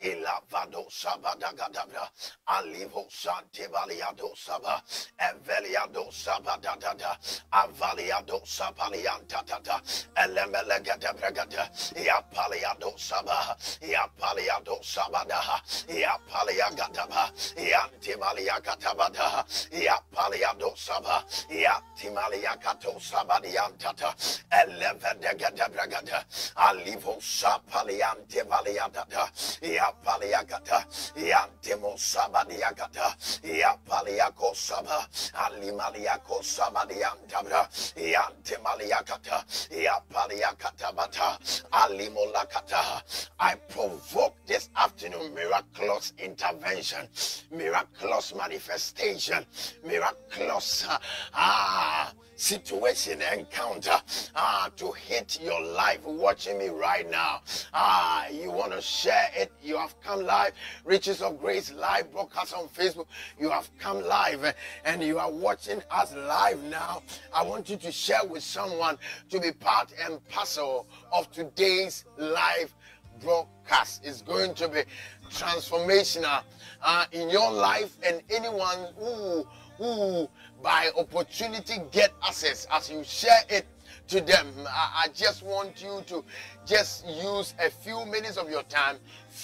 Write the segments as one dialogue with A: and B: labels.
A: Ilavado Sabadagadabra, Alivo Santibaliado Saba, Eveliado Sabadada, Avaliado Sabaliantata, Elemelegadabregada, Yapaliado Saba, Yapaliado Sabada, Yapaliagadaba, Yantimaliagatabada, Yapaliado Saba, Yatimaliagato Sabadiantata, Elevedegadabregada, Alivo Sapaliante Valiadada, Yapaliagata, Yantimo Sabadiagata, Yapaliako Saba, Alimaliako Sabadiantabra, Yantimaliakata, Yapaliakatabata, Alimolakata. I provoke this afternoon miraculous intervention, miraculous manifestation, miraculous situation encounter to hit your life watching me right now. You want to share it, you have come live. Riches of Grace live broadcast on Facebook, you have come live and you are watching us live now. I want you to share with someone to be part and parcel of today's live broadcast. Is going to be transformational in your life, and anyone who by opportunity get access as you share it to them. I just want you to just use a few minutes of your time,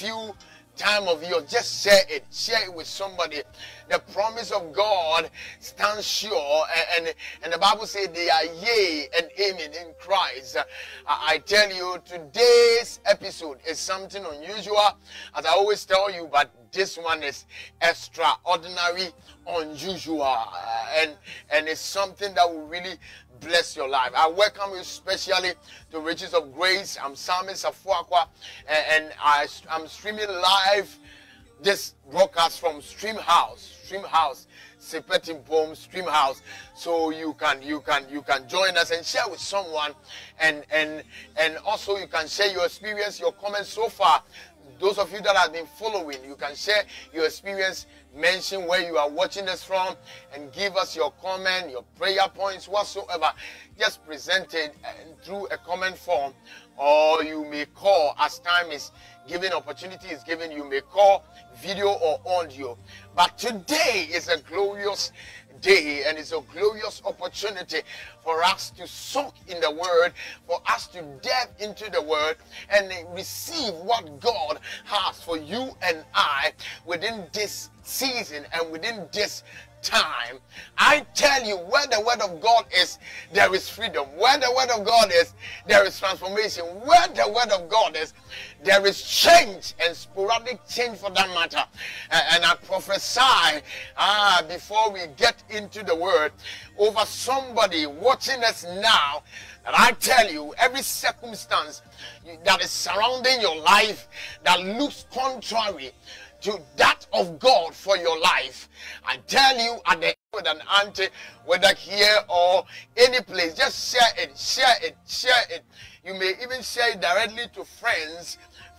A: just share it with somebody. The promise of God stands sure, and the Bible says they are yea and amen in Christ. I tell you, today's episode is something unusual, as I always tell you, but this one is extraordinary, unusual, and it's something that will really bless your life. I welcome you especially to Riches of Grace. I'm Simon Safuakwa, and I'm streaming live this broadcast from Streamhouse, Sepetim Boom Streamhouse. So you can join us and share with someone, and also you can share your experience, your comments so far. Those of you that have been following, you can share your experience, mention where you are watching us from, and give us your comment, your prayer points, whatsoever. Just present it through a comment form, or you may call as time is given, opportunity is given. You may call video or audio. But today is a glorious day, and it's a glorious opportunity for us to soak in the word, for us to delve into the word and receive what God has for you and I within this season and within this time. I tell you, where the word of God is, there is freedom. Where the word of God is, there is transformation. Where the word of God is, there is change, and sporadic change for that matter. And I prophesy before we get into the word over somebody watching us now, that I tell you, every circumstance that is surrounding your life that looks contrary to that of God for your life, I tell you, at the with an auntie, whether here or any place, just share it. You may even share it directly to friends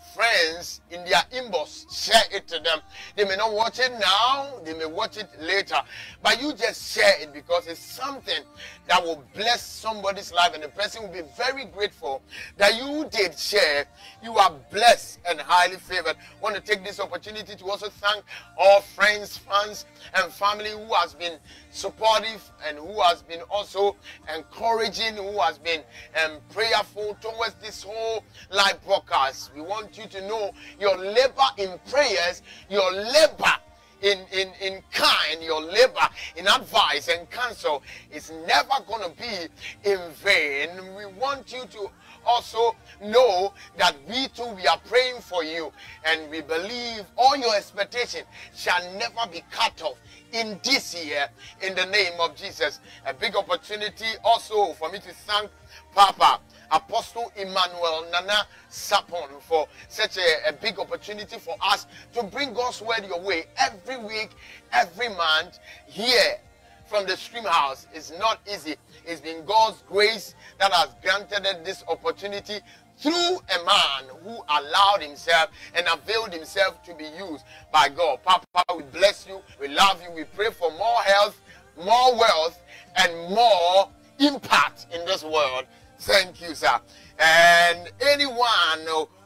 A: in their inbox. Share it to them. They may not watch it now, they may watch it later, but you just share it, because it's something that will bless somebody's life, and the person will be very grateful that you did share. You are blessed and highly favored. I want to take this opportunity to also thank all friends, fans, and family who has been supportive, and who has been also encouraging, who has been prayerful towards this whole live broadcast. We want you to know your labor in prayers, your labor in kind, your labor in advice and counsel is never going to be in vain. We want you to also know that we too, we are praying for you, and we believe all your expectation shall never be cut off in this year, in the name of Jesus. A big opportunity also for me to thank Papa Apostle Emmanuel Nana Sapon for such a big opportunity for us to bring God's word your way every week, every month here from the Streamhouse. It's not easy. It's been God's grace that has granted us this opportunity through a man who allowed himself and availed himself to be used by God. Papa, we bless you, we love you, we pray for more health, more wealth, and more impact in this world. Thank you, sir. And anyone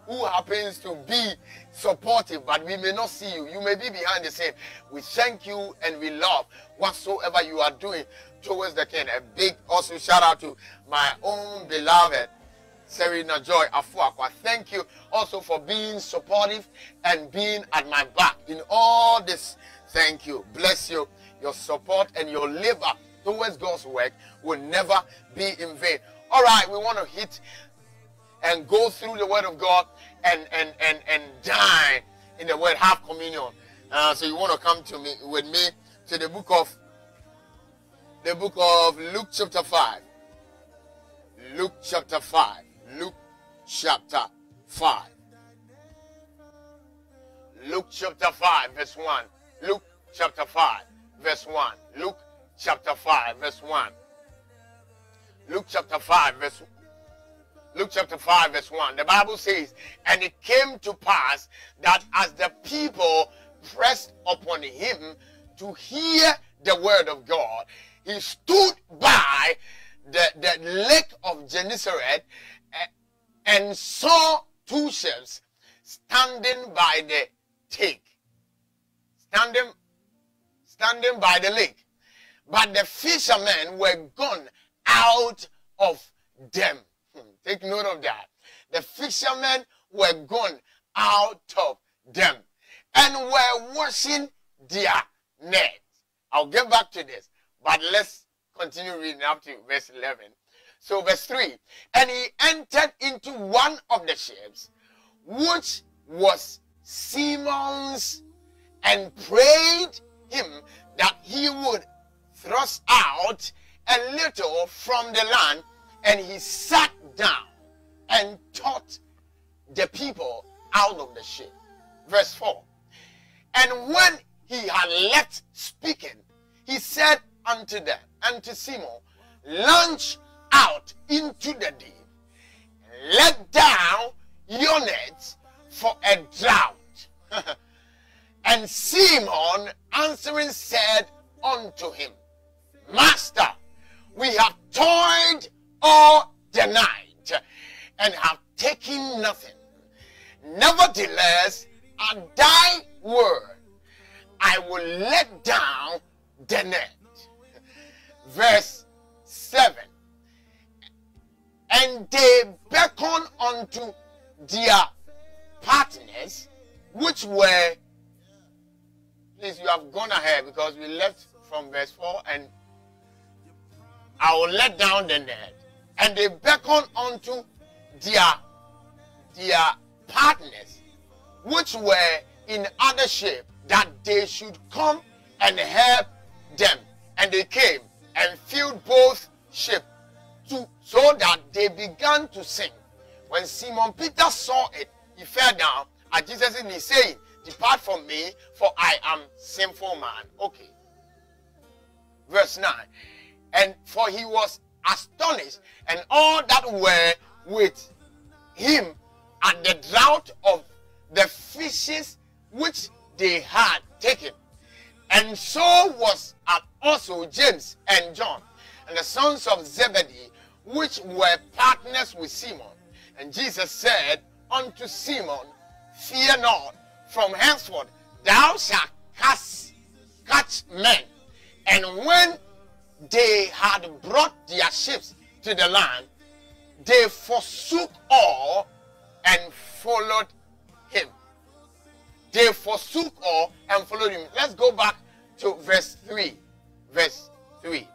A: who happens to be supportive, but we may not see you. You may be behind the scene. We thank you and we love whatsoever you are doing towards the king. A big also shout out to my own beloved Serena Joy Afuakwa. Thank you also for being supportive and being at my back in all this. Thank you. Bless you. Your support and your labor towards God's work will never be in vain. All right, we want to hit and go through the word of God and dine in the word, have communion. So you want to come to me with me to the book of Luke chapter 5. Luke chapter 5. Luke chapter 5. Luke chapter 5 verse 1. Luke chapter 5 verse 1. Luke chapter 5 verse 1. Luke chapter 5 verse 1. Luke chapter 5 verse 1. The Bible says, and it came to pass that as the people pressed upon him to hear the word of God, he stood by the lake of Gennesaret and saw two ships standing by the take. Standing by the lake. But the fishermen were gone out of them. Take note of that. The fishermen were gone out of them and were washing their nets. I'll get back to this, but let's continue reading up to verse 11. So verse 3, and he entered into one of the ships, which was Simon's, and prayed him that he would thrust out a little from the land, and he sat down and taught the people out of the ship. Verse 4, and when he had left speaking, he said unto them, unto Simon, launch out into the deep, let down your nets for a drought. And Simon answering said unto him, Master, we have toiled all the night and have taken nothing. Nevertheless, at thy word, I will let down the net. Verse 7. And they beckoned unto their partners, which were, please, you have gone ahead because we left from verse 4, and I will let down the net. And they beckoned unto their partners, which were in other ship, that they should come and help them. And they came and filled both ships, so that they began to sink. When Simon Peter saw it, he fell down at Jesus and he saying, depart from me, for I am sinful man. Okay. Verse 9. And for he was astonished, and all that were with him at the draught of the fishes which they had taken. And so was also James and John, and the sons of Zebedee, which were partners with Simon. And Jesus said unto Simon, fear not, from henceforth thou shalt catch men. And when they had brought their ships to the land, they forsook all and followed him. They forsook all and followed him. Let's go back to verse 3. Verse 3.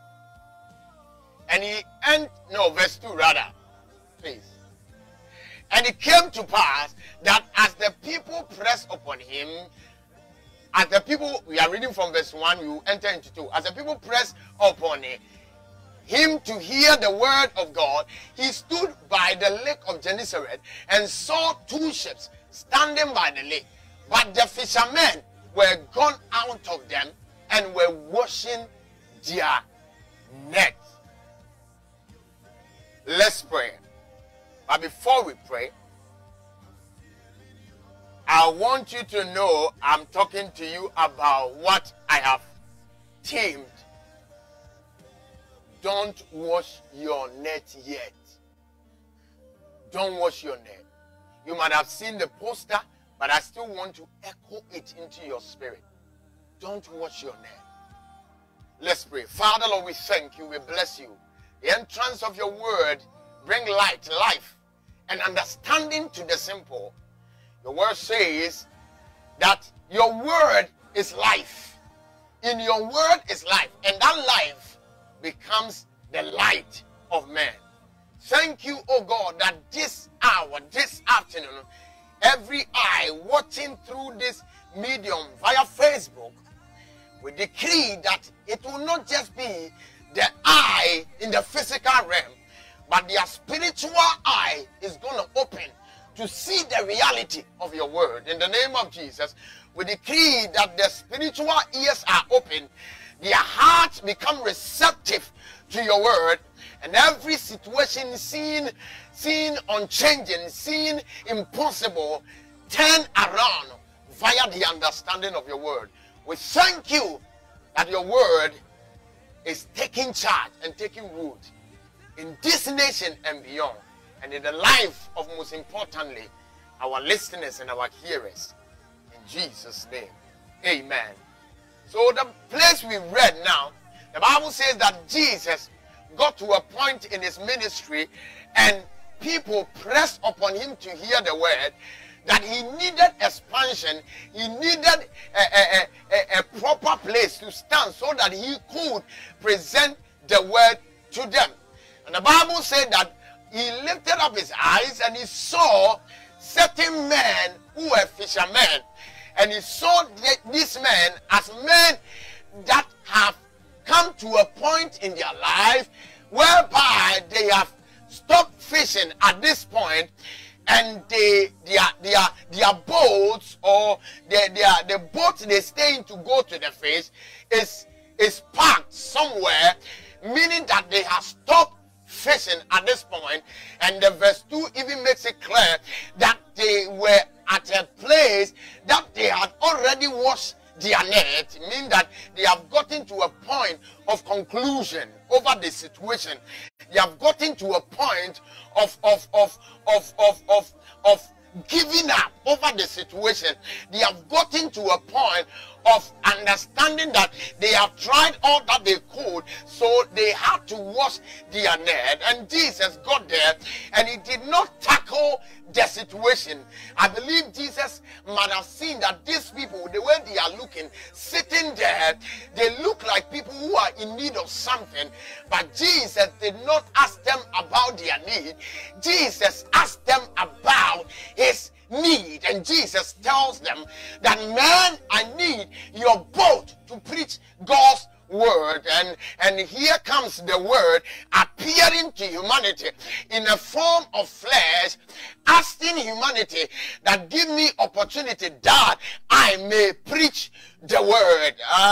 A: And verse 2 rather. Please. And it came to pass that as the people pressed upon him, we are reading from verse 1, we will enter into 2. As the people pressed upon him to hear the word of God, he stood by the lake of Gennesaret and saw two ships standing by the lake. But the fishermen were gone out of them and were washing their nets. Let's pray. But before we pray, I want you to know I'm talking to you about what I have tamed. Don't wash your net yet. Don't wash your net. You might have seen the poster, but I still want to echo it into your spirit. Don't wash your name. Let's pray. Father, Lord, we thank you. We bless you. The entrance of your word bring light, life, and understanding to the simple. Your word says that your word is life. In your word is life, and that life becomes the light of man. Thank you, oh God, that this hour, this afternoon, every eye watching through this medium via Facebook, we decree that it will not just be the eye in the physical realm, but their spiritual eye is going to open to see the reality of your word. In the name of Jesus, we decree that the spiritual ears are open, their hearts become receptive to your word, and every situation seen unchanging, seen impossible, turn around via the understanding of your word. We thank you that your word is taking charge and taking root in this nation and beyond, and in the life of, most importantly, our listeners and our hearers. In Jesus' name, amen. So the place we read now, the Bible says that Jesus got to a point in his ministry and people pressed upon him to hear the word, that he needed expansion, he needed a proper place to stand so that he could present the word to them. And the Bible said that he lifted up his eyes and he saw certain men who were fishermen. And he saw these men as men that have come to a point in their life whereby they have stopped fishing at this point, and their boats, or the boat they stay in to go to the fish is parked somewhere, meaning that they have stopped fishing at this point. And the verse 2 even makes it clear that they were at a place that they had already washed their net, meaning that they have gotten to a point of conclusion over the situation. They have gotten to a point of giving up over the situation. They have gotten to a point of understanding that they have tried all that they could, so they had to wash their net. And Jesus got there and he did not tackle the situation. I believe Jesus might have seen that these people, the way they are looking, sitting there, they look like people who are in need of something. But Jesus did not ask them about their need. Jesus asked them about his need. And Jesus tells them that, man, I need your boat to preach God's word. And here comes the word appearing to humanity in a form of flesh, asking humanity that give me opportunity that I may preach the word.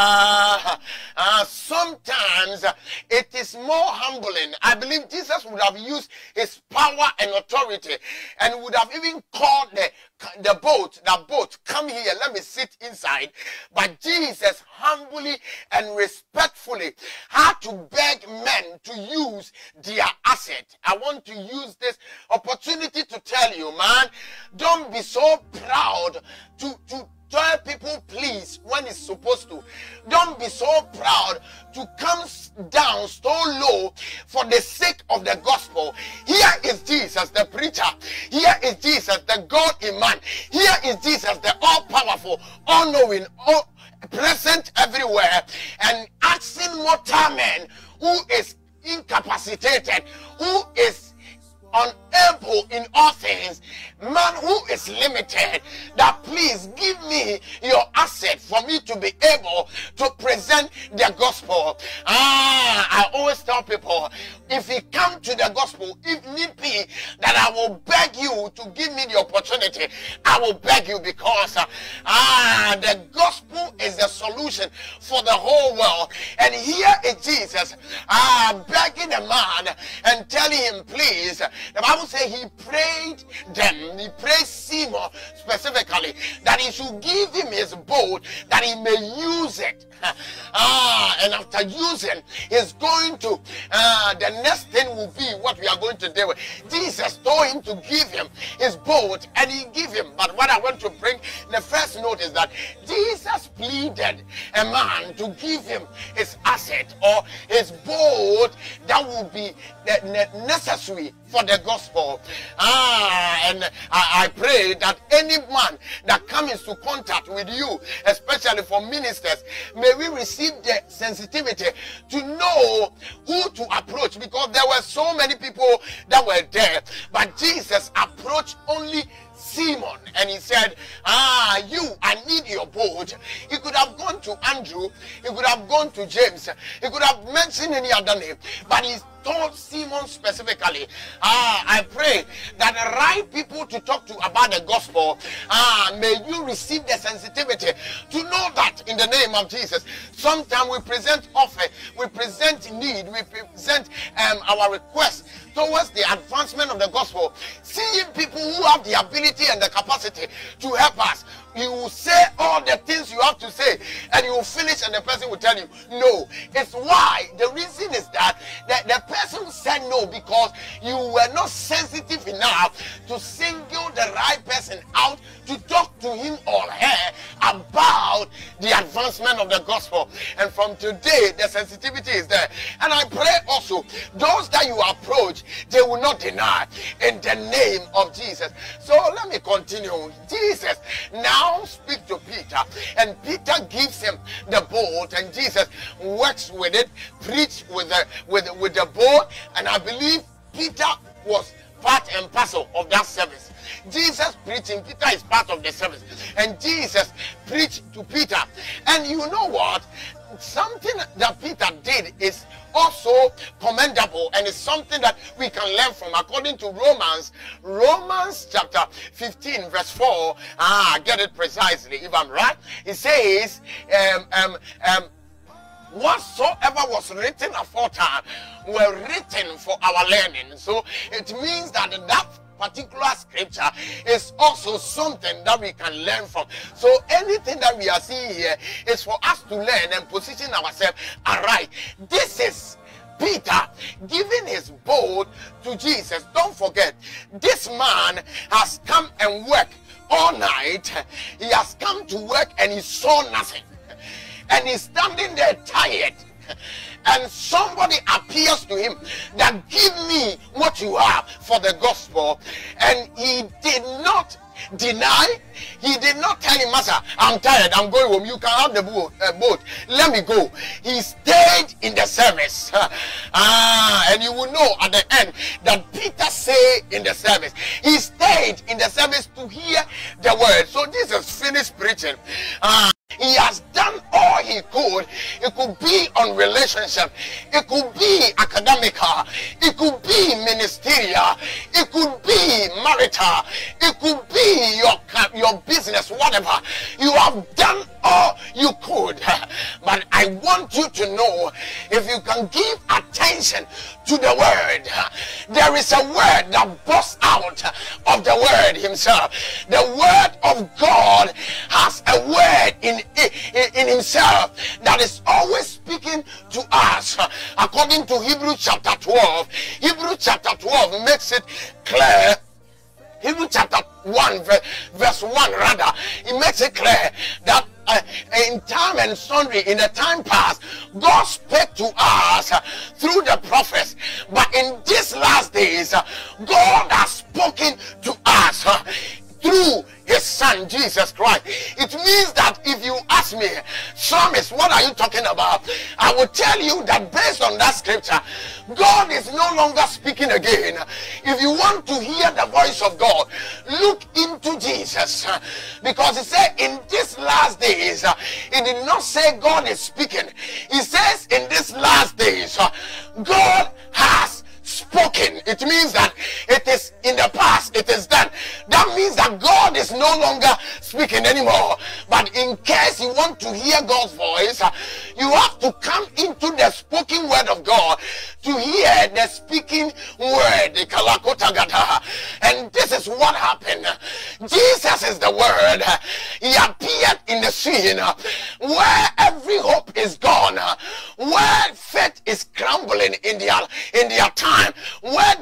A: Sometimes it is more humbling. I believe Jesus would have used his power and authority and would have even called the boat, come here, let me sit inside. But Jesus humbly and respectfully had to beg men to use their asset. I want to use this opportunity to tell you, man, don't be so proud to tell people please when it's supposed to. Don't be so proud to come down so low for the sake of the gospel. Here is Jesus, the preacher. Here is Jesus, the God in man. Here is Jesus, the all-powerful, all-knowing, present everywhere, and asking mortal man who is incapacitated, who is unable in all things, man who is limited, that please give me your asset for me to be able to present the gospel. I always tell people, if you come to the gospel, if need be, that I will beg you to give me the opportunity. I will beg you, because the gospel is the solution for the whole world. And here is Jesus begging a man and telling him, please. The Bible says he prayed them, he prayed Simon specifically, that he should give him his boat that he may use it. And after using, he's going to, the next thing will be what we are going to deal with. Jesus told him to give him his boat, and he gave him. But what I want to bring, the first note is that Jesus pleaded a man to give him his asset or his boat that will be necessary for the gospel. And I pray that any man that comes into contact with you, especially for ministers, may we receive the sensitivity to know who to approach, because there were so many people that were there, but Jesus approached only Simon, and he said, I need your boat. He could have gone to Andrew, he could have gone to James, he could have mentioned any other name, but he told Simon specifically. I pray that the right people to talk to about the gospel, may you receive the sensitivity to know that in the name of Jesus. Sometimes we present offer, we present need, we present our request towards the advancement of the gospel, seeing people who have the ability and the capacity to help us. You will say all the things you have to say, and you will finish, and the person will tell you no. It's why the reason is that the person said no because you were not sensitive enough to single the right person out to talk to him or her about the advancement of the gospel. And from today, the sensitivity is there. And I pray also, those that you approach, they will not deny in the name of Jesus. So let me continue. Jesus now speaks to Peter, and Peter gives him the boat, and Jesus works with it, preach with the boat, and I believe Peter was part and parcel of that service. Jesus preaching, Peter is part of the service, and Jesus preached to Peter. And you know what? Something that Peter did is also commendable, and it's something that we can learn from. According to Romans chapter 15 verse 4, get it precisely if I'm right. It says, whatsoever was written aforetime were written for our learning. So it means that that particular scripture is also something that we can learn from. So anything that we are seeing here is for us to learn and position ourselves aright. This is Peter giving his boat to Jesus. Don't forget, this man has come and worked all night. He has come to work and he saw nothing, and he's standing there tired. And somebody appears to him that give me what you have for the gospel. And he did not deny. He did not tell him, Master, I'm tired, I'm going home, you can have the boat, let me go. He stayed in the service. And you will know at the end that Peter said in the service, he stayed in the service to hear the word. So Jesus finished preaching. He has done all he could. It could be on relationship, it could be academical, it could be ministerial, it could be marital, it could be your business, whatever. You have done all you could. But I want you to know, if you can give attention to the word, there is a word that bursts out of the word himself. The word of God has a word in himself that is always speaking to us. According to Hebrews chapter 12, Hebrews chapter 12 makes it clear. Hebrews chapter 1 verse 1 rather, it makes it clear that in time and sundry, in the time past, God spoke to us through the prophets, but in these last days, God has spoken to us through his son Jesus Christ. It means that if you ask me, Psalmist, what are you talking about? I will tell you that based on that scripture, God is no longer speaking again. If you want to hear the voice of God, look into Jesus, because he said in these last days, he did not say God is speaking. He says in these last days, God has spoken. It means that it is in the past, it is done. That means that God is no longer speaking anymore. But in case you want to hear God's voice, you have to come into the spoken word of God to hear the speaking word. And this is what happened. Jesus is the word. He appeared in the scene where every hope is gone, where faith is crumbling in their time, where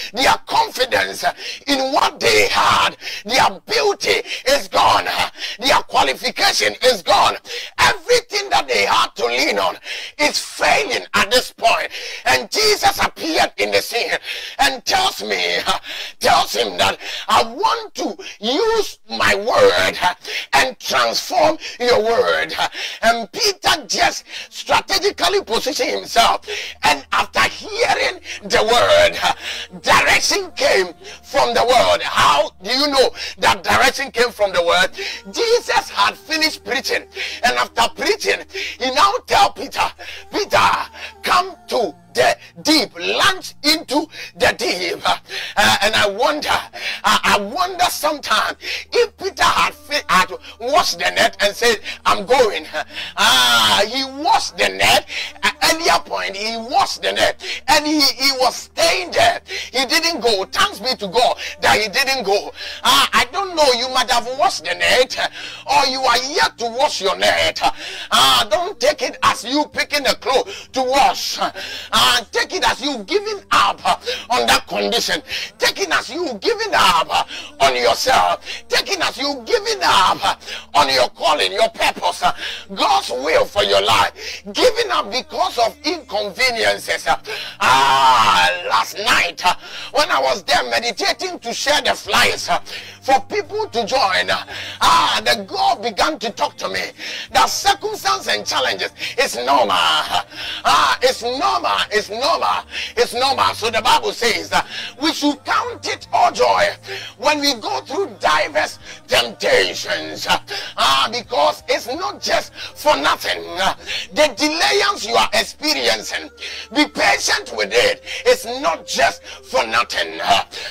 A: their confidence in what they had, their beauty is gone, their qualification is gone. Everything that they had to lean on is failing at this point. And Jesus appeared in the scene and tells him that I want to use my word and transform your word. And Peter just strategically positioned himself, and after hearing the word, direction came from the word. How do you know that direction came from the word? Jesus had finished preaching, and after preaching, he now tells Peter, come to the deep, launch into the deep. And I wonder sometimes if Peter had washed the net and said, I'm going. He washed the net. At earlier point, he washed the net, and he was staying there. He didn't go. Thanks be to God that he didn't go. I don't know, you might have washed the net, or you are yet to wash your net. Don't take it as you picking a clothes to wash. Take it as you giving up on that condition. Take it as you giving up on yourself. Take it as you giving up on your calling, your purpose, God's will for your life. Giving up because of inconveniences. Last night when I was there meditating to share the flyers for people to join, the God began to talk to me that circumstances and challenges is normal. It's normal. It's normal. It's normal. So the Bible says that we should count it all joy when we go through diverse temptations, because it's not just for nothing. The delayance you are experiencing, be patient with it. It's not just for nothing.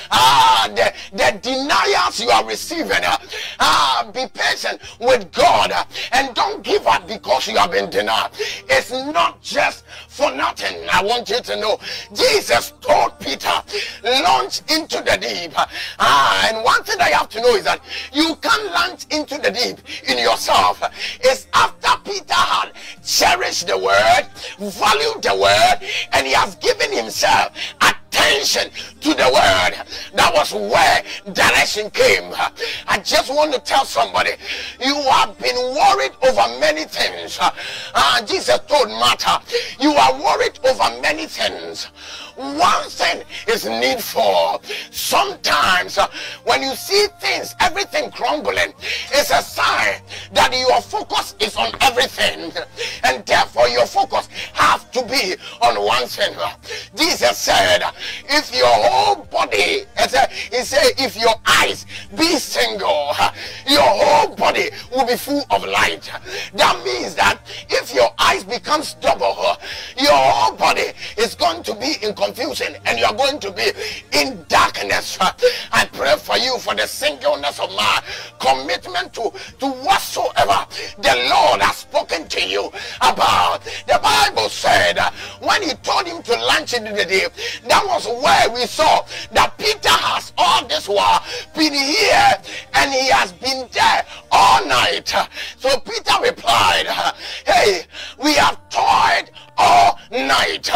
A: The denials you are receiving, be patient with God and don't give up because you have been denied. It's not just for nothing. I want you to know, Jesus told Peter, launch into the deep. And one thing I have to know is that you can't launch into the deep in yourself. It's after Peter had cherished the word, valued the word, and he has given himself attention to the word. That was where direction came. I just want to tell somebody, you have been worried over many things. Jesus told Martha, you are worried over many things. One thing is needful. Sometimes when you see things, everything crumbling, it's a sign that your focus is on everything, and therefore your focus has to be on one thing. Jesus said, if your whole body, he said, if your eyes be single, your whole body will be full of light. That means that if your eyes becomes double, your whole body is going to be in confusion and you are going to be in darkness. I pray for you for the singleness of my commitment to whatsoever the Lord has spoken to you about. The Bible said when he told him to launch into the deep, that was where we saw that Peter has all this while been here and he has been there all night. So Peter replied, hey, we have toiled all night.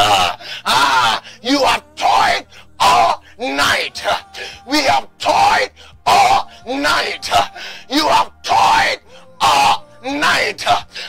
A: You have toiled all night. We have toiled all night. You have toiled all night.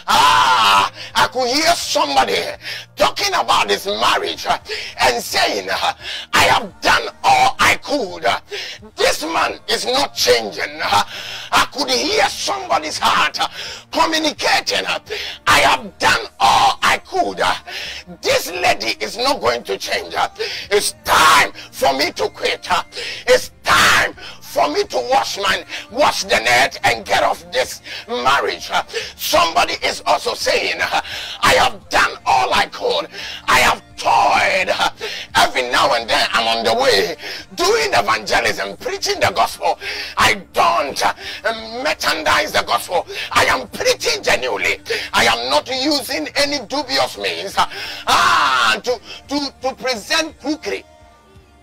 A: I could hear somebody talking about this marriage and saying, I have done all I could. This man is not changing. I could hear somebody's heart communicating, I have done all I could. This lady is not going to change. It's time for me to quit. It's time for me to wash the net and get off this marriage. Somebody is also saying, I have done all I could. I have toiled. Every now and then I'm on the way doing evangelism, preaching the gospel. I don't merchandise the gospel. I am preaching genuinely. I am not using any dubious means to present cookery.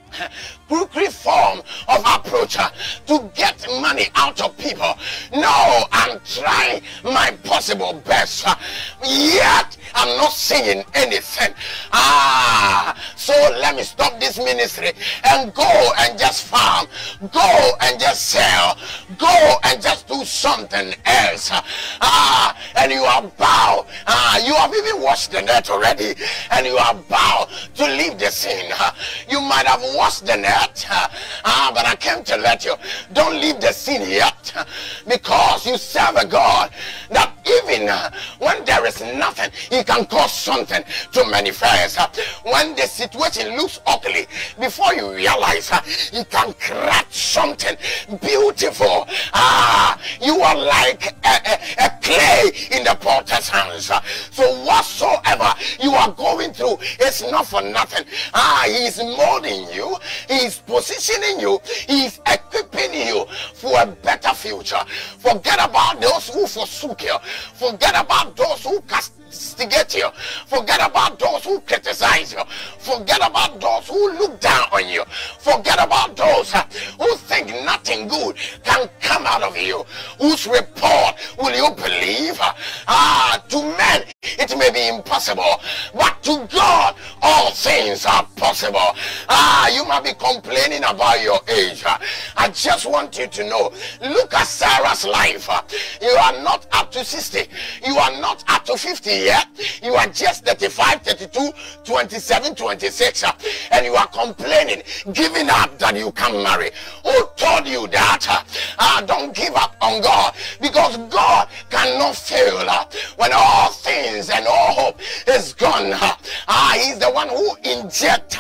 A: crooked form of approach to get money out of people. No, I'm trying my possible best, yet I'm not seeing anything. So let me stop this ministry and go and just farm, go and just sell, go and just do something else. And you are bound, you have even washed the net already, and you are bound to leave the scene. You might have washed the net, but I came to let you, don't leave the scene yet, because you serve a God that even when there is nothing, he can cause something to manifest. When the situation looks ugly, before you realize, he can craft something beautiful. You are like a clay in the potter's hands. So whatsoever you are going through, it's not for nothing. He is molding you, he is positioning you, he is equipping you for a better future. Forget about those who forsook you. Forget about those who castigate you. Forget about those who criticize you. Forget about those who look down on you. Forget about those who think nothing good can come out of you. Whose report will you believe? To men it may be impossible, but to God all things are possible. You might be complaining about your age. I just want you to know, look at Sarah's life. You are not up to 60. You are not up to 50 yet. You are just 35, 32, 27, 26, and you are complaining, giving up that you can't marry. Who told you that? Don't give up on God, because God cannot fail. When all things and all hope is gone, he's the one who injects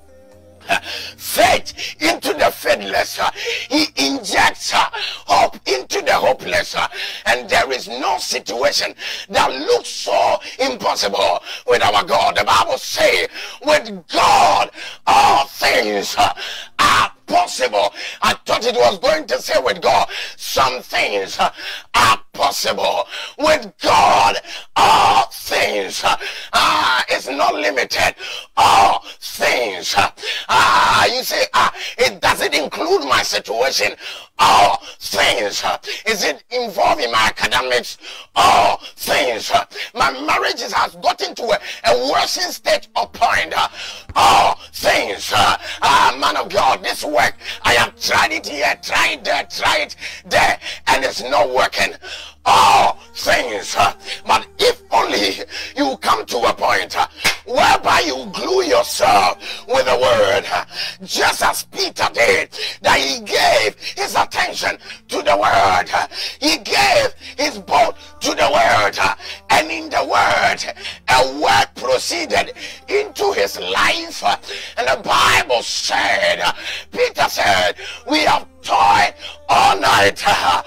A: faith into the faithless. He injects hope into the hopeless, and there is no situation that looks so impossible with our God. The Bible says, with God all things are possible. I thought it was going to say, with God some things are possible. With God all things is not limited. All things. You say, it doesn't include my situation. All things. Is it involving my academics? All things. My marriage has gotten to a worsening state of point. All things. Man of God, this work, I have tried it here, tried there, tried there, and it's not working. All things. But if only you come to a point whereby you glue yourself with the word, just as Peter did, that he gave his attention to the word, he gave his boat to the word, and in the word a word proceeded into his life. And the Bible said, Peter said, we have toiled all night.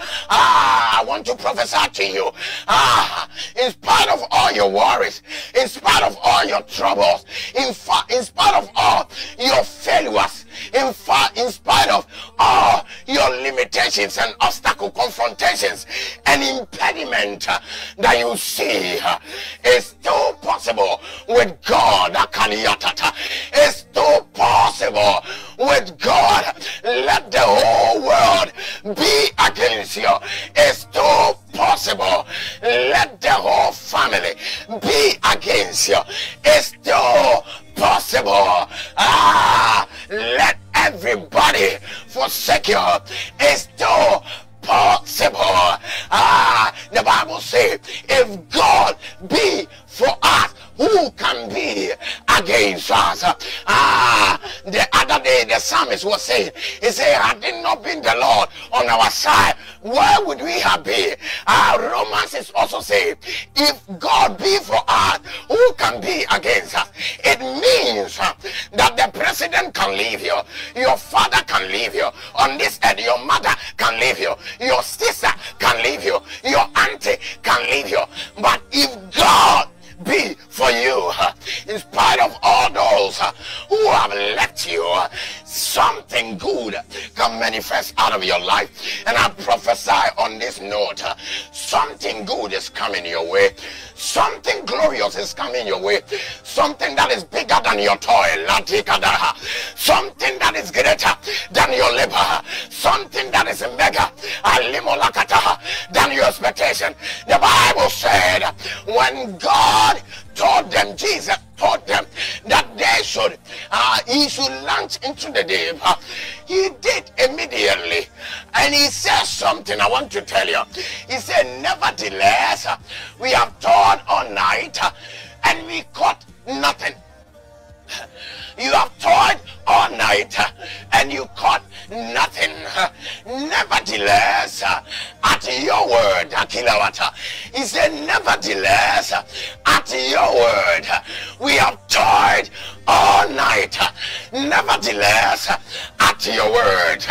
A: I want to prophesy to you, in spite of all your worries, in spite of all your troubles, in spite of all your failures, in spite of all your limitations and obstacle confrontations and impediment that you see, it's still possible with God. It's still possible with God. Let the whole world be against you. It's still possible. Let the whole family be against you. It's still possible. Let everybody forsake you. It's still possible. The Bible says, if God be for us, who can be against us? The other day the psalmist was saying, he said, had it not been the Lord on our side, where would we have been? Romans is also saying, if God be for us, who can be against us? It means that the president can leave you, your father can leave you on this earth, your mother can leave you, your sister can leave you, your auntie can leave you. But if God be for you, in spite of all those who have left you, something good can manifest out of your life. And I prophesy on this note, something good is coming your way. Something glorious is coming your way. Something that is bigger than your toil. Something that is greater than your labor. Something that is mega than your expectation. The Bible said when God told them, Jesus told them that they should, he should launch into the deep. He did immediately. And he says something I want to tell you. He said, nevertheless, we have toiled all night and we caught nothing. You have toiled all night and you caught nothing. Nevertheless, at your word, he said, nevertheless, at your word, we have toiled all night. Nevertheless, at your word,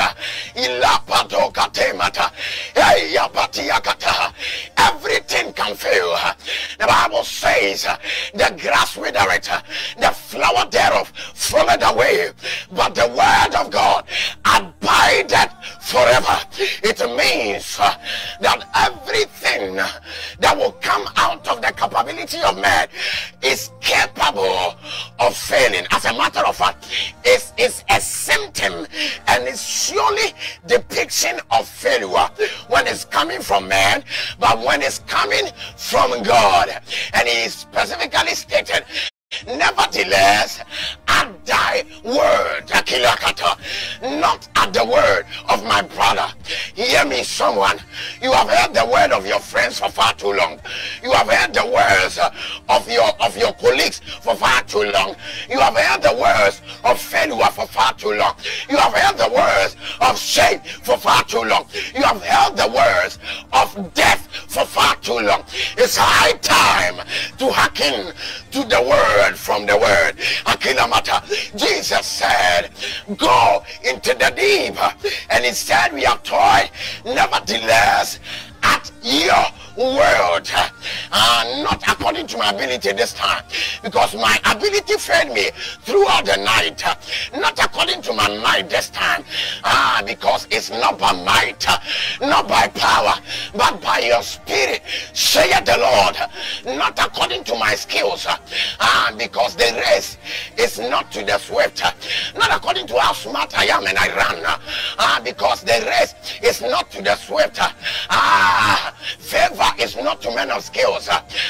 A: everything can fail. The Bible says, the grass withereth, the flower thereof falleth away, but the word of God abideth forever. It means that everything that will come out of the capability of man is capable of failing. As a matter of fact, it's a symptom and it's surely depiction of failure when it's coming from man, but when it's coming from God. And he specifically stated, nevertheless, at thy word, not at the word of my brother. Hear me, someone. You have heard the word of your friends for far too long. You have heard the words of your colleagues for far too long. You have heard the words of failure for far too long. You have heard the words of shame for far too long. You have heard the words of death for far too long. It's high time to hearken to the word from the word. Akilamata. Jesus said, go into the deep. And he said, we have toiled, nevertheless, at your word. Not according to my ability this time, because my ability failed me throughout the night. Not according to my might this time, because it's not by might, not by power, but by your spirit, saith the Lord. Not according to my skills, because the race is not to the swift. Not according to how smart I am and I run, because the race is not to the swift. Favor is not to men of skills.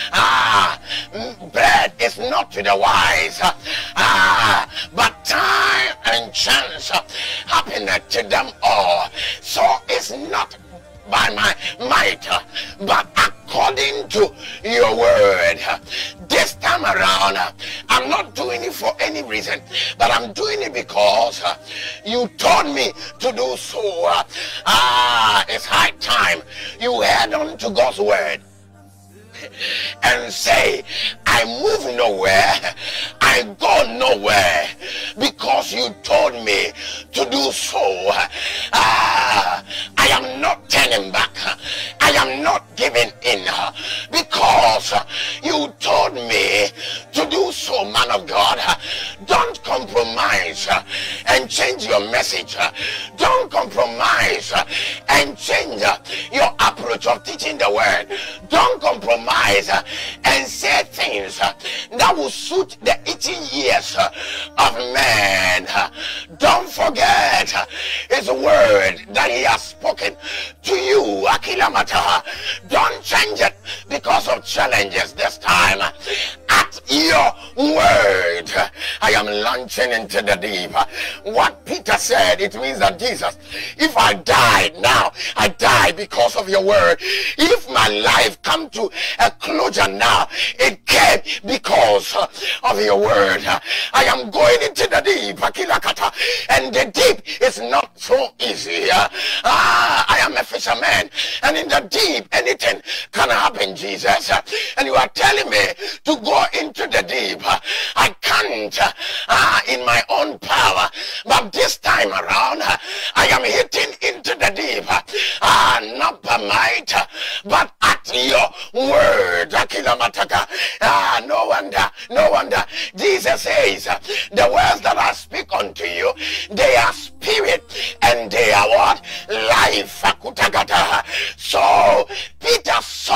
A: Bread is not to the wise. But time and chance happen to them all. So it's not by my might, but according to your word. This time around, I'm not doing it for any reason, but I'm doing it because you told me to do so. It's high time you head on to God's word and say, I move nowhere, I go nowhere, because you told me to do so. I am not turning back, I am not giving in, because you told me to do so, man of God. Don't compromise and change your message. Don't compromise and change your approach of teaching the word. Don't compromise and say things that will suit the itching ears of man. Don't forget his word that he has spoken to you. Akilamata. Don't change it because of challenges this time. At your word, I am launching into the deep. What Peter said, it means that Jesus, if I died now, I die because of your word. If my life come to a closure now, it came because of your word. I am going into the deep, and the deep is not so easy. I am a fisherman, and in the deep anything can happen, Jesus. And you are telling me to go into the deep. I can't in my own power, but this time around I am hitting into the deep, not by might, but at your word. No wonder Jesus says, the words that I speak unto you, they are spirit and they are what? Life. So Peter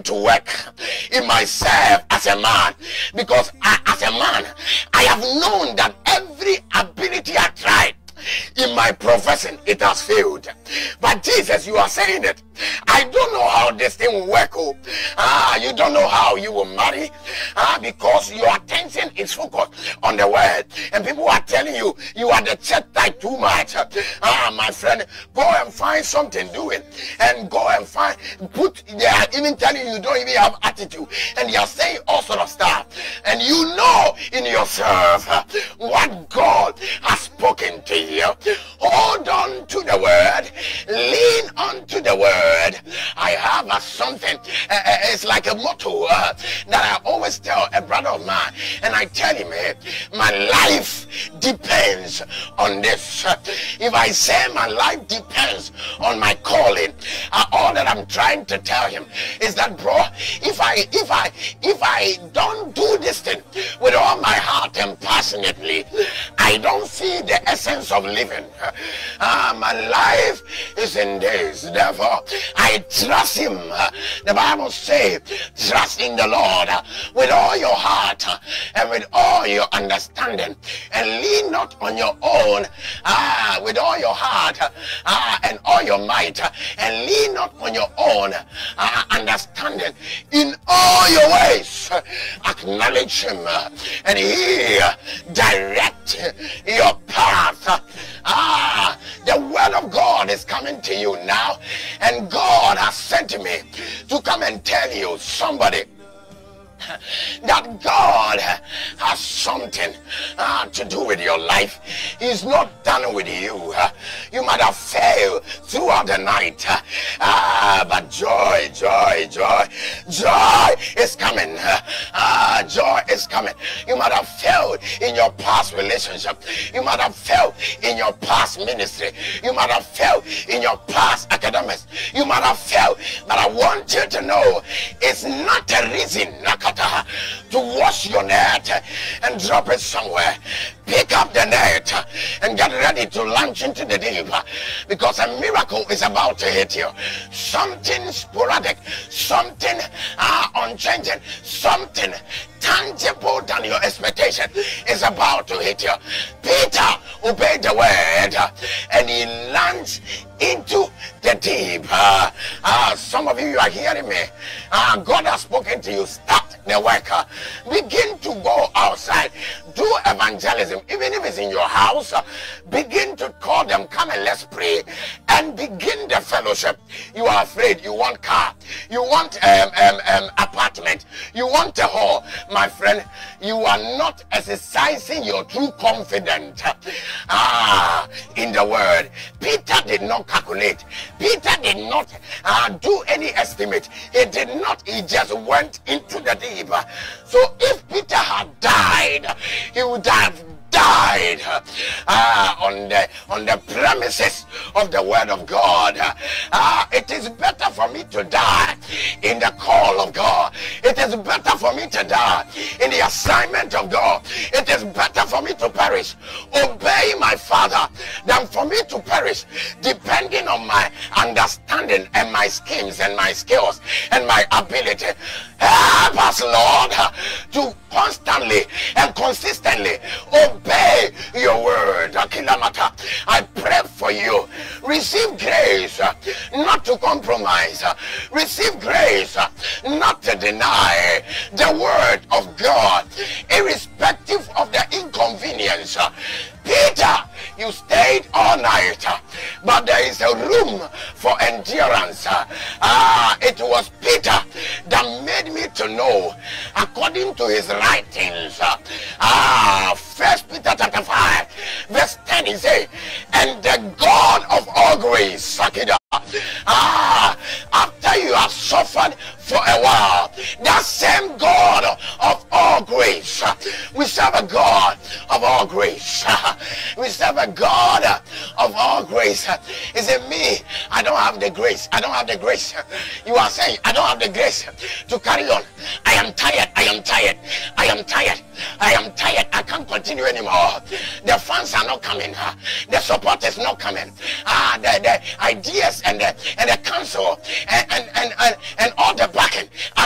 A: to work in myself as a man, because as a man, I have known that every ability I tried in my profession, it has failed. But Jesus, you are saying it. I don't know how this thing will work. You don't know how you will marry because your attention is focused on the word, and people are telling you you are the church type too much. My friend, go and find something doing, and go and find they are even telling you don't even have attitude, and they are saying all sort of stuff, and you know in yourself what God has spoken to you. Hold on to the word, lean on to the word. I have something, it's like a motto that I always tell a brother of mine, and I tell him, my life depends on this. If I say my life depends on my calling, all that I'm trying to tell him is that, bro, if I don't do this thing with all my heart and passionately, I don't see the essence of living. My life is in this. Therefore, I trust him. The Bible says, trust in the Lord with all your heart and with all your understanding, and lean not on your own with all your heart and all your might, and lean not on your own understanding. In all your ways acknowledge him, and he direct your path. The word of God is coming to you now, and God has sent me to come and tell you, somebody, that God has something to do with your life. He's not done with you. You might have failed throughout the night, but joy is coming. Joy is coming. You might have failed in your past relationship. You might have failed in your past ministry. You might have failed in your past academics. You might have failed, but I want you to know it's not a reason to wash your net and drop it somewhere. Pick up the net and get ready to launch into the deep, because a miracle is about to hit you. Something sporadic, something unchanging, something tangible than your expectation is about to hit you. Peter obeyed the word and he launched into the deep. Some of you are hearing me. God has spoken to you. Start the work. Begin to go outside. Do evangelism. Even if it's in your house, begin to call them. Come and let's pray. And begin the fellowship. You are afraid. You want car. You want apartment. You want a hall. My friend, you are not exercising your true confidence in the word. Peter did not calculate. Peter did not do any estimate. He did not. He just went into the deep. So if Peter had died, he would have died on the premises of the word of God. It is better for me to die in the call of God. It is better for me to die in the assignment of God. It is better for me to perish, obey my Father, than for me to perish depending on my understanding and my schemes and my skills and my ability. Help us, Lord, to constantly and consistently obey your word. I pray for you. Receive grace not to compromise. Receive grace not to deny the word of God, irrespective of the inconvenience. Peter, you stayed all night, but there is a room for endurance. It was Peter that made me to know, according to his writings, 1 Peter chapter 5, verse 10, he says, and the God of all grace, after you have suffered for a while, that same God of all grace, we serve a God of all grace. We serve a God of all grace. Is it me? I don't have the grace. I don't have the grace. You are saying, I don't have the grace to carry on. I am tired. I am tired. I am tired. I am tired. I can't continue anymore. The funds are not coming. The support is not coming. The ideas and the counsel and all the backing are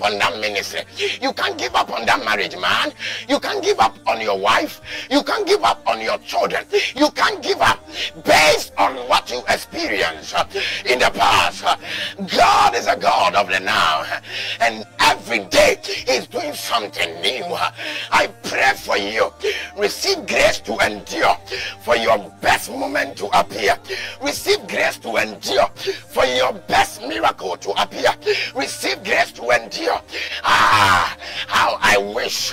A: on that ministry. You can't give up on that marriage, man. You can't give up on your wife. You can't give up on your children. You can't give up based on what you experienced in the past. God is a God of the now, and every day He's doing something new. I pray for you. Receive grace to endure for your best moment to appear. Receive grace to endure for your best miracle to appear. Receive grace to endure. How I wish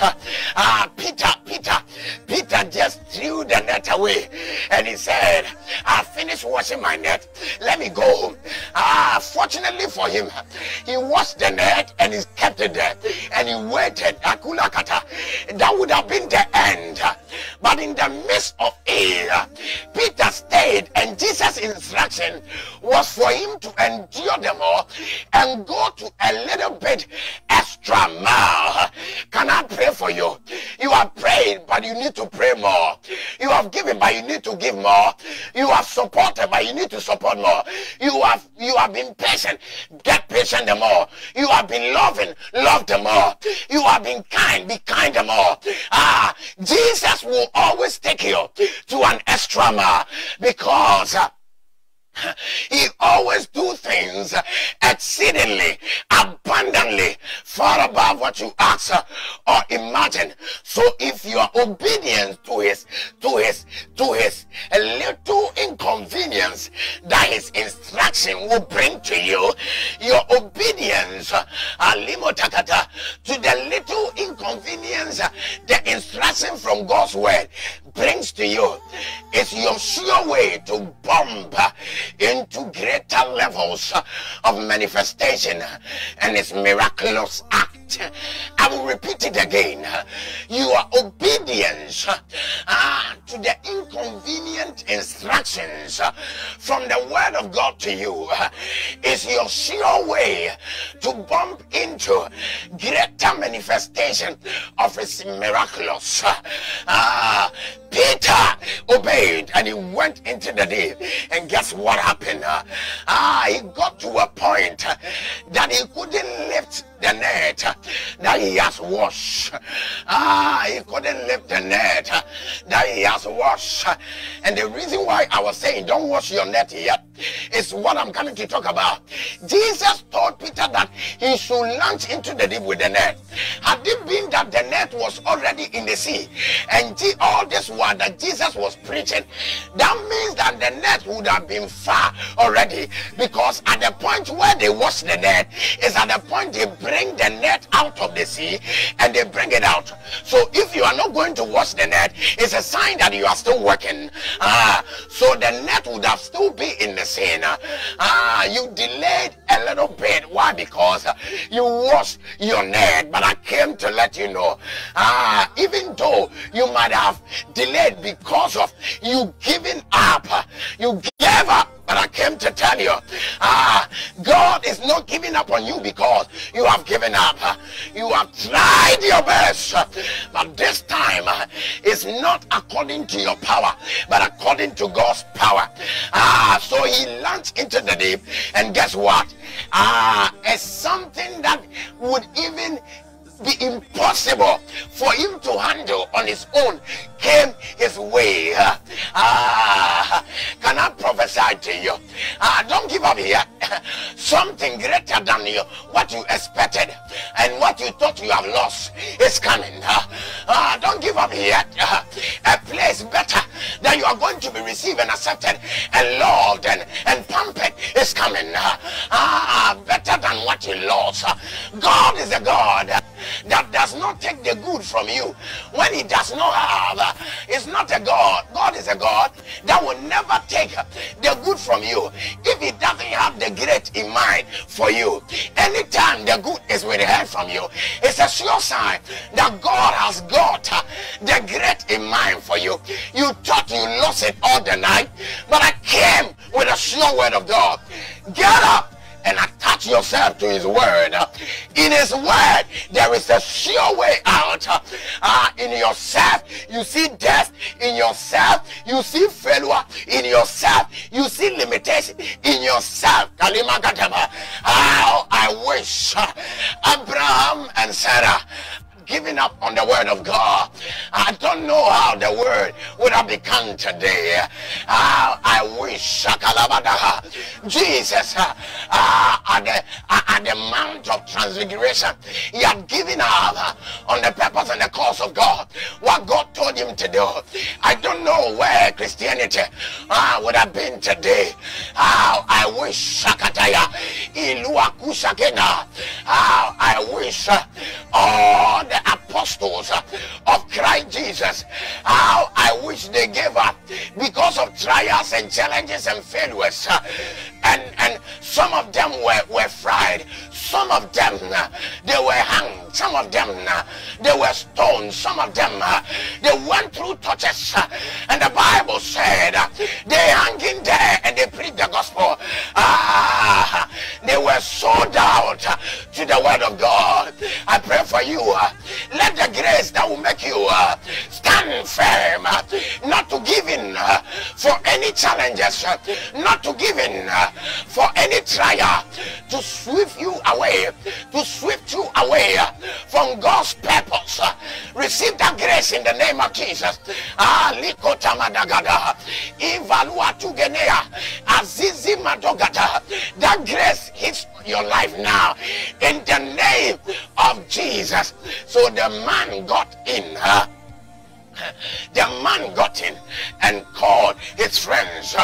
A: Peter just threw the net away and he said, I finished washing my net, let me go home. Fortunately for him, he washed the net and he kept it there and he waited. That would have been the end. But in the midst of it, Peter stayed, and Jesus' instruction was for him to endure them all and go to a little bit extra mile. Can I pray for you? You have prayed, but you need to pray more. You have given, but you need to give more. You have supported, but you need to support more. You have been patient, get patient the more. You have been loving, love the more. You have been kind, be kind the more. Jesus will always take you to an extra mile because He always do things exceedingly, abundantly, far above what you ask or imagine. So if you are obedient to his little inconvenience that his instruction will bring to you, your obedience to the little inconvenience the instruction from God's word brings to you, is your sure way to bump into greater levels of manifestation and its miraculous act. I will repeat it again. Your obedience to the inconvenient instructions from the word of God to you is your sure way to bump into greater manifestation of its miraculous. Peter obeyed and he went into the deep, and guess what happened? He got to a point that he couldn't lift the net that he has washed. He couldn't lift the net that he has washed. And the reason why I was saying don't wash your net yet is what I'm coming to talk about. Jesus told Peter that he should launch into the deep with the net. Had it been that the net was already in the sea and all this word that Jesus was preaching, that means that the net would have been far already, because at the point where they wash the net is at the point they bring the net out of the sea and they bring it out. So if you are not going to wash the net, it's a sign that you are still working. So the net would have still be in the sea. You delayed a little bit. Why? Because you washed your net. But I came to let you know, even though you might have delayed because of you giving up, you gave up. But I came to tell you, God is not giving up on you because you have given up. You have tried your best, but this time it's not according to your power, but according to God's power. So he launched into the deep, and guess what? It's something that would even be impossible for him to handle on his own came his way. Can I prophesy to you? Don't give up here. Something greater than you, what you expected and what you thought you have lost is coming. Don't give up yet. A place better that you are going to be received and accepted and loved and pampered is coming. Better than what you lost. God is a God that does not take the good from you when he does not have. It's not a God. God is a God that will never take the good from you if he doesn't have the great in mind for you. Anytime the good is withheld from you, it's a sure sign that God has got the great in mind for you. You thought you lost it all the night, but I came with a sure word of God. Get up and attach yourself to his word. In his word, there is a sure way out. In yourself, you see death. In yourself, you see failure. In yourself, you see limitation. In yourself, how I wish Abraham said, giving up on the word of God. I don't know how the word would have become today. I wish Jesus at the Mount of Transfiguration, he had given up on the purpose and the cause of God, what God told him to do. I don't know where Christianity would have been today. I wish Shakataya Iluakushakena. I wish all the apostles of Christ Jesus, how I wish they gave up because of trials and challenges and failures, and some of them were fried, some of them they were hanged, some of them they were stoned, some of them they went through tortures, and the Bible said they hung in there and they preached the gospel. They were sold out to the word of God. I pray for you, let the grace that will make you stand firm, not to give in for any challenges, not to give in for any trial, to sweep you away from God's purpose. Receive that grace in the name of Jesus. That grace hits your life now in the name of Jesus. So the man got in. The man got in and called his friends.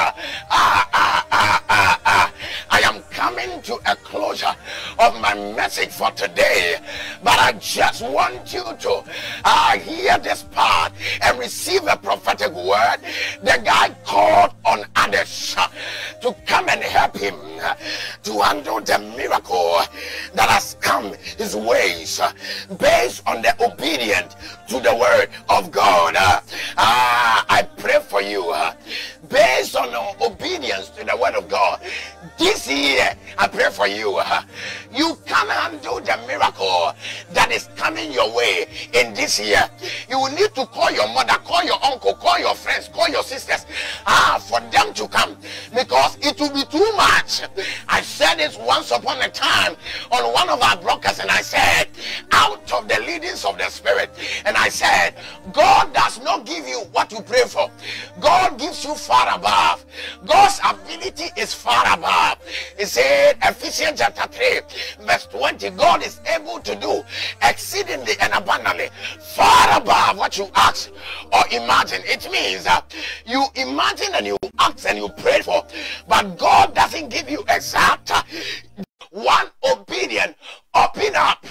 A: I am coming to a closure of my message for today, but I just want you to hear this part and receive a prophetic word. The guy called on others to come and help him to handle the miracle that has come his ways, based on the obedience to the word of God. I pray for you, based on obedience to the word of God. This year, I pray for you. You can handle the miracle that is coming your way in this year. You will need to call your mother, call your uncle, call your friends, call your sisters, for them to come, because it will be too much. I said this once upon a time on one of our broadcasts, and I said, out of the leadings of the Spirit, and I said, God does not give you what you pray for. God gives you far above. God's ability is far above. He said, Ephesians chapter 3 verse 20, God is able to do exceedingly and abundantly, far above what you ask or imagine. It means that you imagine and you ask and you pray for, but God doesn't give you exact one obedient open up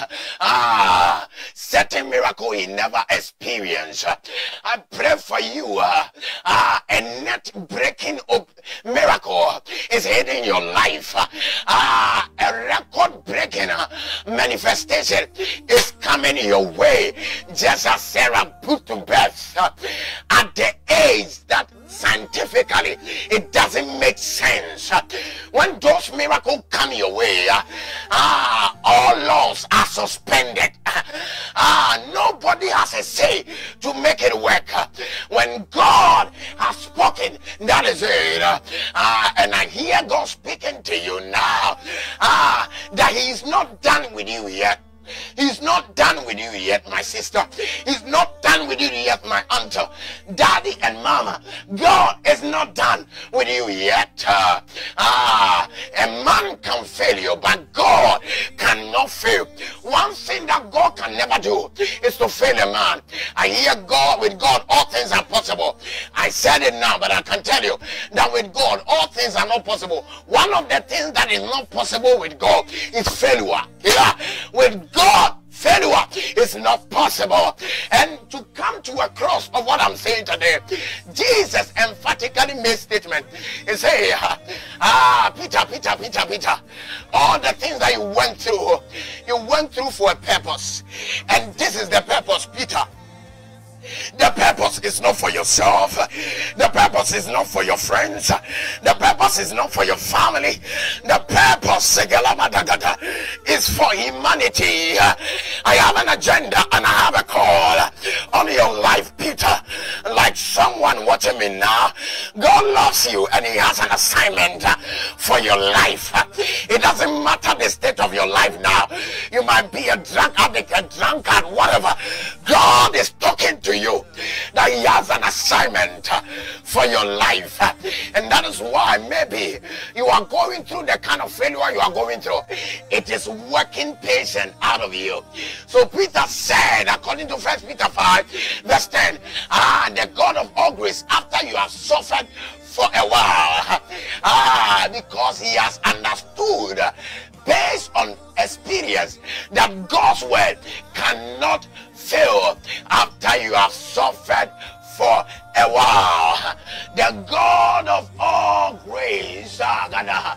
A: certain miracle he never experienced. I pray for you, a net breaking miracle is hitting your life. A record breaking manifestation is coming your way, just as Sarah put to birth at the age that scientifically it doesn't make sense. When those miracles come your way, all laws are suspended. Nobody has a say to make it work. When God has spoken, that is it. And I hear God speaking to you now, that he is not done with you yet. He's not done with you yet, my sister. He's not done with you yet, my uncle, daddy and mama. God is not done with you yet. A man can fail you, but God cannot fail. One thing that God can never do is to fail a man. I hear God, with God all things are possible. I said it now, but I can tell you that with God all things are not possible. One of the things that is not possible with God is failure. Yeah, with God, failure is not possible. And to come to a cross of what I'm saying today, Jesus emphatically made statement. He said, Peter, all the things that you went through for a purpose. And this is the purpose, Peter. The purpose is not for yourself. The purpose is not for your friends. The purpose is not for your family. The purpose is for humanity. I have an agenda and I have a call on your life, Peter. Like someone watching me now, God loves you and he has an assignment for your life. It doesn't matter the state of your life now. You might be a drug addict, a drunkard, whatever. God is talking to you that he has an assignment for your life. And that is why maybe you are going through the kind of failure you are going through. It is working patience out of you. So Peter said, according to 1 Peter 5 verse 10, the God of all grace, after you have suffered for a while, because he has understood based on experience that God's word cannot fail after you have suffered for a while. The God of all grace, after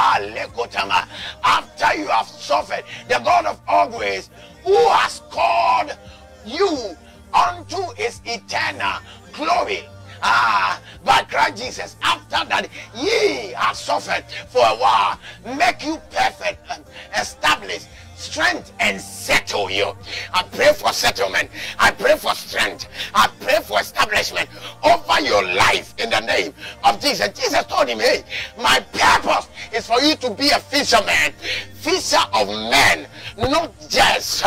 A: you have suffered, the God of all grace, who has called you unto his eternal glory, by Christ Jesus, after that ye have suffered for a while, make you perfect, establish, strength, and settle you. I pray for settlement. I pray for strength. I pray for establishment over your life in the name of Jesus. Jesus told him, hey, my purpose is for you to be a fisherman, fisher of men, not just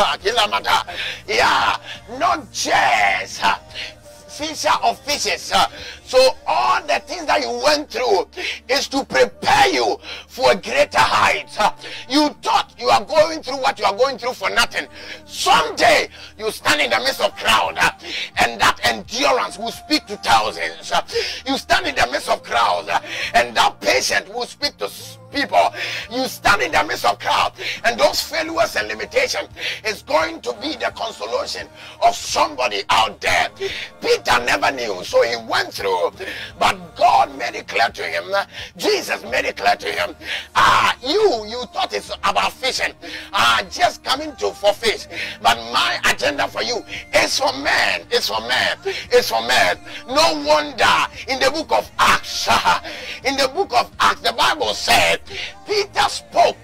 A: not just fisher of fishes. So all the things that you went through is to prepare you for a greater height. You thought you are going through what you are going through for nothing. Someday you stand in the midst of crowd, and that endurance will speak to thousands. You stand in the midst of crowd, and that patience will speak to people. You stand in the midst of crowd, and those failures and limitations is going to be the consolation of somebody out there. Peter never knew, so he went through, but God made it clear to him. Jesus made it clear to him. You thought it's about fishing, just coming to for fish, but my agenda for you is for man. It's for man. It's for man. No wonder in the book of Acts, the Bible said Peter spoke.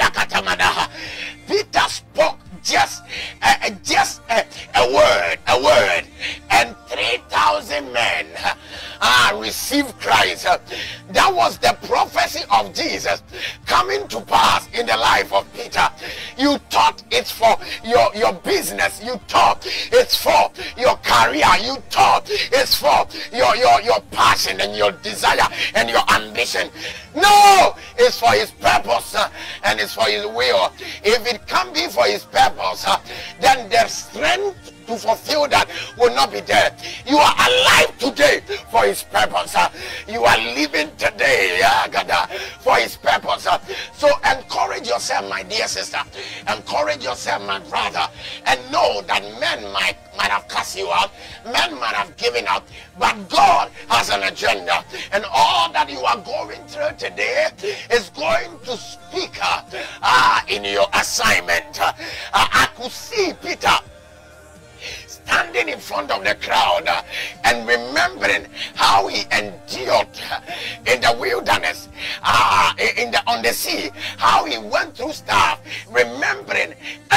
A: Peter spoke just a word, and 3,000 men received Christ. That was the prophecy of Jesus coming to pass in the life of Peter. You thought it's for your business. You thought it's for your career. You thought it's for your passion and your desire and your ambition. No, it's for his purpose and it's for his will. If it can't be for his purpose, then the strength to fulfill that will not be there. You are alive today for his purpose. You are living today for his purpose. So encourage yourself, my dear sister. Encourage yourself, my brother, and know that men might have cast you out, men might have given up, but God has an agenda, and all that you are going through today is going to speak in your assignment. I could see Peter standing in front of the crowd and remembering how he endured in the wilderness, on the sea, how he went through stuff, remembering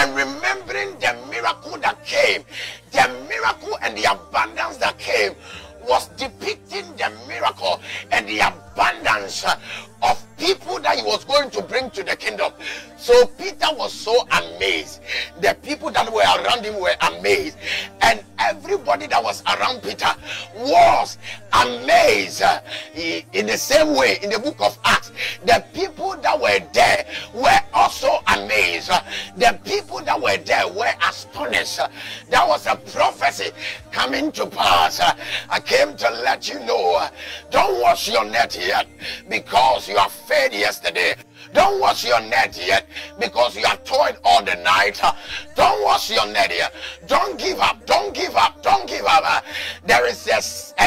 A: the miracle that came, the miracle and the abundance that came was depicting the miracle and the abundance of people that he was going to bring to the kingdom. So Peter was so amazed. The people that were around him were amazed, and everybody that was around Peter was amazed. In the same way, in the book of Acts, the people that were there were also amazed. The people that were there were astonished. That was a prophecy coming to pass. I came to let you know, don't wash your net yet because you have failed yesterday. Don't wash your net yet because you have toiled all the night. Don't wash your net yet. Don't give up. Don't give up. Don't give up. There is a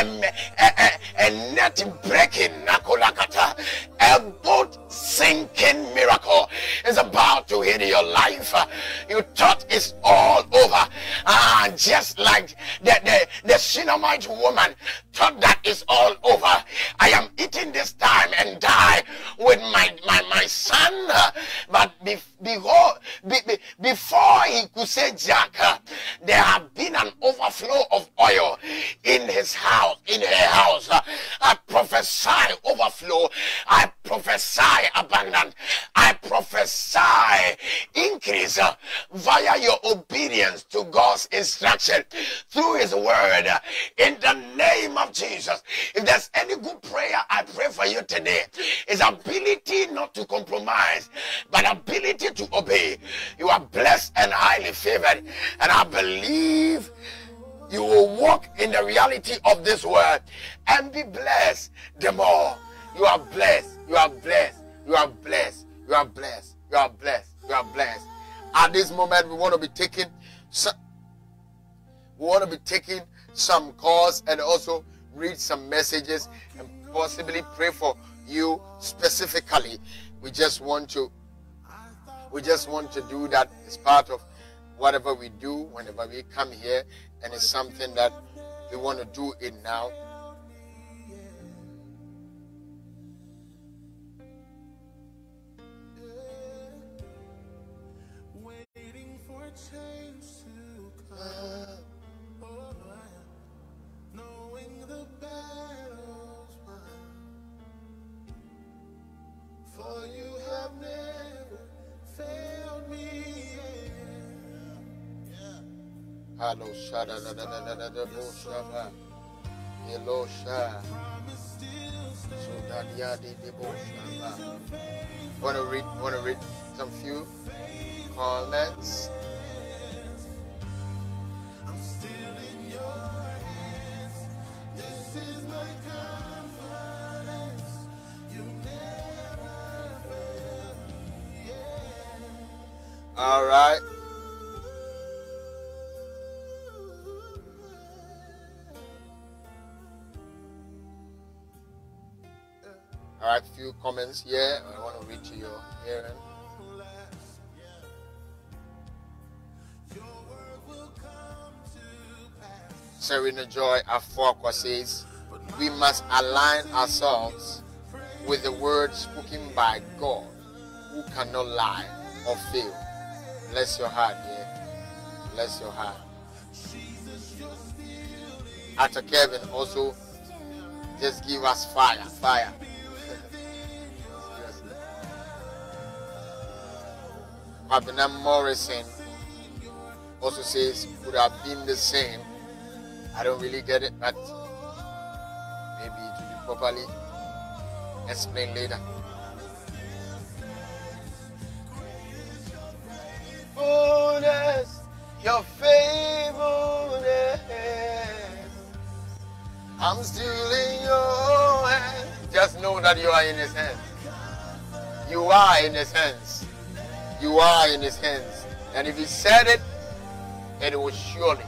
A: net breaking, a boat sinking miracle is about to hit your life. You thought it's all over. Just like the Shunammite woman thought that it's all over. I am eating this time and die with my son. But before he could say Jack, there had been an overflow of oil in his house, in her house. I prophesy overflow. I prophesy abundance. I prophesy increase via your obedience to God's instruction through his word in the name of Jesus. If there's any good prayer I pray for you today, is ability not to compromise, but ability to obey. You are blessed and highly favored, and I believe you will walk in the reality of this word and be blessed the more. You are blessed. You are blessed. You are blessed. You are blessed. You are blessed. You are blessed. At this moment, we want to be taking some calls and also read some messages and possibly pray for you specifically. We just want to do that as part of whatever we do whenever we come here, and it's something that we want to do it now.
B: Waiting for change to come, knowing the battle's won, for you have never failed me.
A: Hello, Shada, da da da da da da, Boshava. Hello, Shada. So that ya did the Boshava. Want to read some few comments.
B: I'm still in your hands. This is my confidence. You never fail me.
A: All right. All right, few comments here. I want to read to your hearing. Serena Joy Afwakwa says, we must align ourselves with the word spoken by God, who cannot lie or fail. Bless your heart, yeah. Bless your heart. After Kevin also, just give us fire. Abinam Morrison also says could have been the same. I don't really get it, but maybe it will be properly explained later. Faithfulness, your faithfulness, I'm still in your hands. Just know that you are in his hands. You are in his hands. You are in his hands. And if he said it, it will surely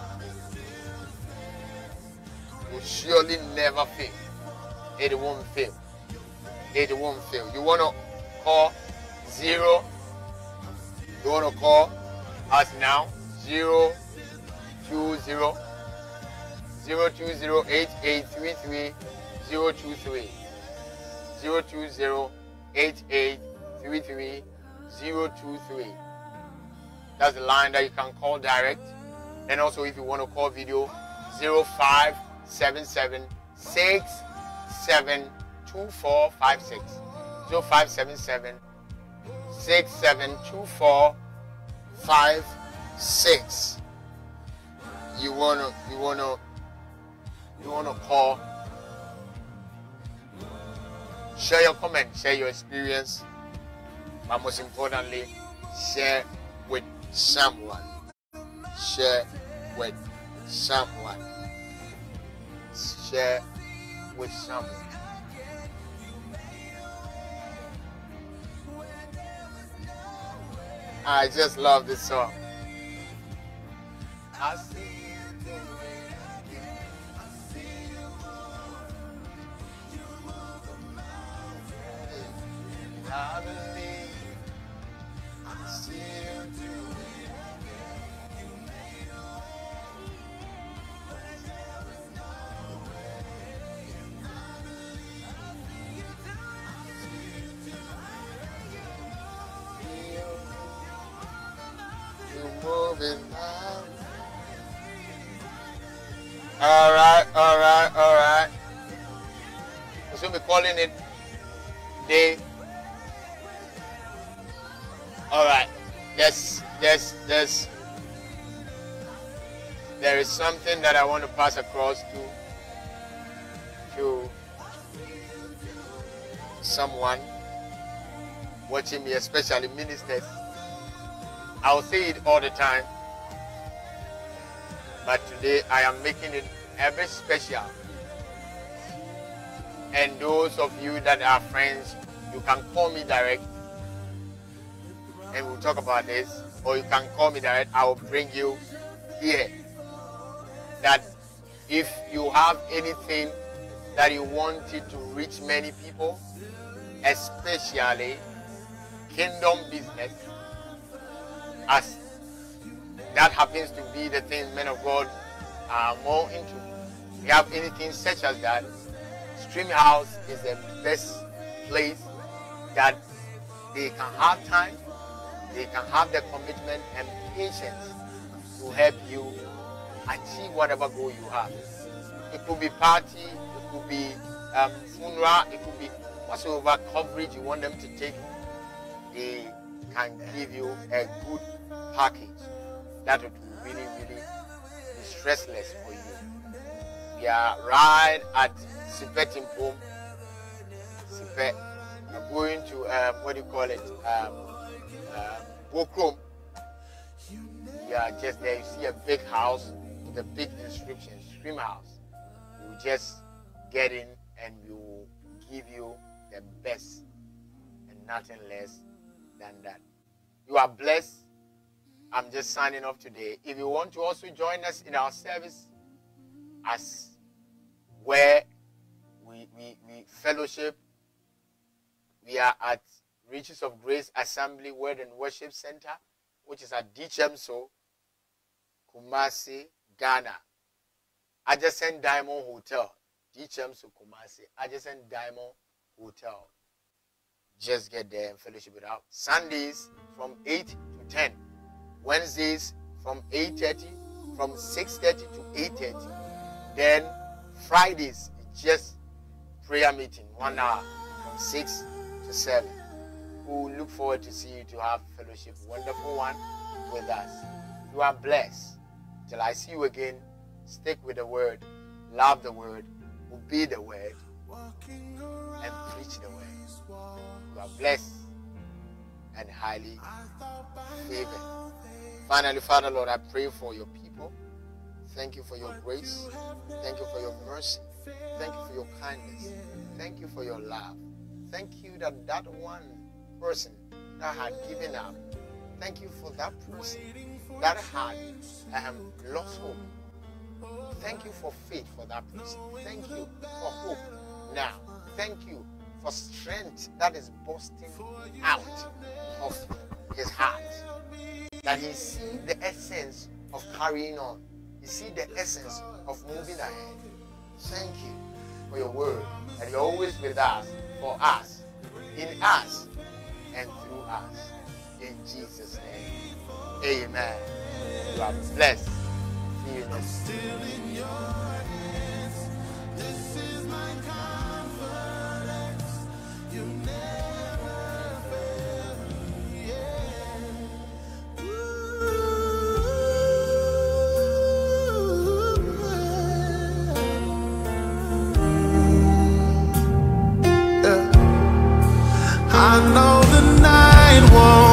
A: never fail. It won't fail. It won't fail. You want to call 0? You want to call us now? 020 020-8833 023 020-8833 023. That's the line that you can call direct. And also if you want to call video, 0577 672456 0577 672456. You wanna call, share your comment, share your experience, but most importantly, share with someone. Share with someone. Share with someone. I just love this song. I see you doing it. I see you move the mountain. I believe I see you doing it. You made a way where there was no way. I believe you do. I see you doing it. there is something that I want to pass across to someone watching me, especially ministers. I'll say it all the time, but today I am making it a bit special. And those of you that are friends, you can call me direct and we'll talk about this, or you can call me direct. I will bring you here. That if you have anything that you wanted to reach many people, especially kingdom business, as that happens to be the thing men of God are more into. If you have anything such as that, Stream House is the best place that they can have time, they can have the commitment and patience to help you achieve whatever goal you have. It could be party, it could be funeral, it could be whatsoever coverage you want them to take. They can give you a good package that would really be stressless for you. We are right at Sipetimpo. Sipe. We're going to what do you call it? Bokrom. We are just there. You see a big house with a big inscription, Stream House. You just get in and we will give you the best and nothing less than that. You are blessed. I'm just signing off today. If you want to also join us in our service, as where we fellowship, we are at Riches of Grace Assembly Word and Worship Center, which is at Dichemso, Kumasi, Ghana. Adjacent Diamond Hotel. Dichemso, Kumasi. Adjacent Diamond Hotel. Just get there and fellowship it out. Sundays from 8 to 10. Wednesdays from 8:30, from 6:30 to 8:30. Then Fridays, just prayer meeting, 1 hour from 6 to 7. We look forward to see you to have fellowship, wonderful one with us. You are blessed. Till I see you again, stick with the word, love the word, obey the word, and preach the word. You are blessed and highly favored. Finally, Father, Lord, I pray for your people. Thank you for your grace. Thank you for your mercy. Thank you for your kindness. Thank you for your love. Thank you that one person that had given up, thank you for that person that had lost hope. Thank you for faith for that person. Thank you for hope now. Thank you for strength that is bursting out of his heart. That he see the essence of carrying on. He see the essence of moving ahead. Thank you for your word. That you're always with us, for us, in us, and through us. In Jesus' name. Amen. You are blessed. See you next week.
B: This is my confidence. You never fail me. I know the night won't